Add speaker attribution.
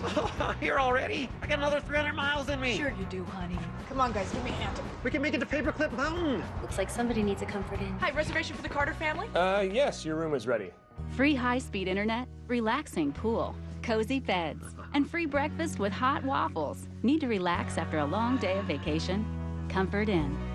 Speaker 1: Here already? I got another 300 miles in me.
Speaker 2: Sure you do, honey. Come on, guys, give me a hand.
Speaker 1: We can make it to Paperclip Mountain.
Speaker 3: Looks like somebody needs a Comfort Inn.
Speaker 2: Hi, reservation for the Carter family?
Speaker 4: Yes, your room is ready.
Speaker 5: Free high-speed internet, relaxing pool, cozy beds, and free breakfast with hot waffles. Need to relax after a long day of vacation? Comfort Inn.